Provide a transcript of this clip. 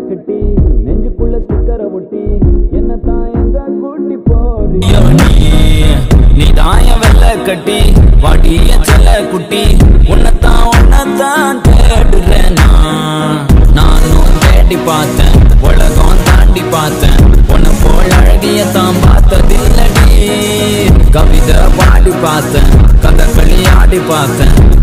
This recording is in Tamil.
கட்டி நெஞ்சுக்குள்ள ஸ்டிக்கரை ஒட்டி என்னத்தான் எங்க கூட்டி போறீ நீ தாய வெள்ள கட்டி வாடிய செல்ல குட்டி உன்னத்தான் தேடுறேன் நானும் தேடி பார்த்தேன் உலகம் தாண்டி பார்த்தேன் உன்னை போல் அழகியத்தான் பார்த்ததில்லடி கவிதை பாடி பார்த்தேன் கதகளி ஆடி பார்த்தேன்